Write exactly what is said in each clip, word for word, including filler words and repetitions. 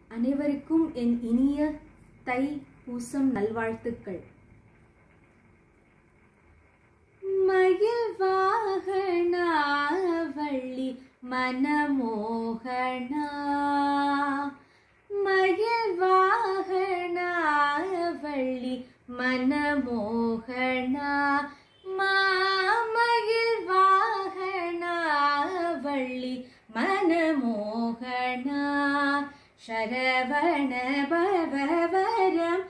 அனைவருக்கும் என் இனிய தை பூசம் நல்வாழ்த்துக்கள். மயில் வாகனா வள்ளி மனமோகனா, மயில் வாகனா வள்ளி மனமோகனா, மாமயில் வாகனா வள்ளி மனமோகனா, சரவண பவவரம்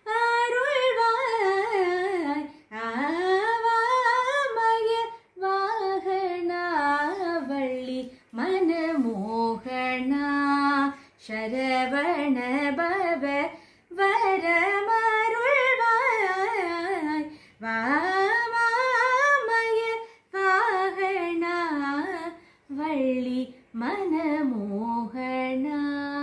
அருள்வாய், ஆவாமய வாகனா வள்ளி மனமோகனா, சரவண பவ வரமருள்வாய், வாமாமய வாகனா வள்ளி மனமோகனா.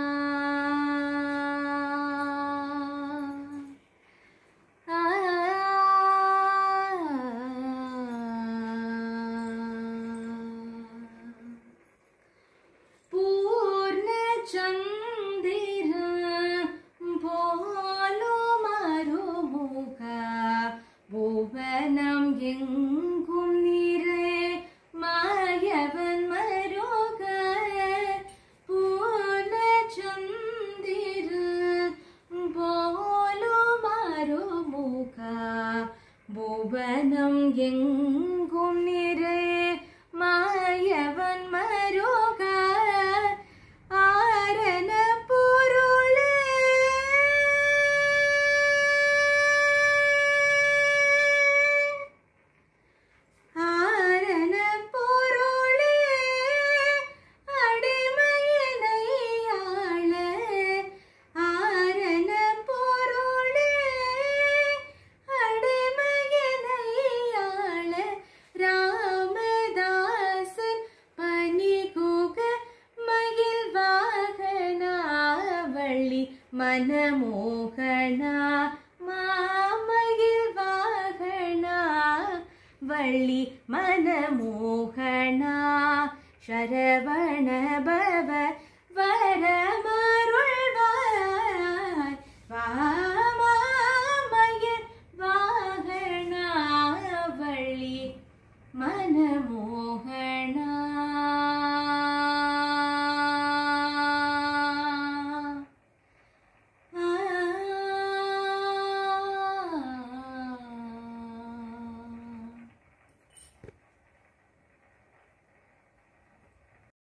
பூவனம் எங்கும் நிறை மாயவன் மருக, பூர்ணச்சந்திர போலும் அருமுக, பூவனம் எங்கும் நிறை மாயவன் மருக, ஆரண பொருளே மனமோகனா, மாமயில் வாகனா வள்ளி மனமோகனா, சரவண பவ வரமருள்வாய், வா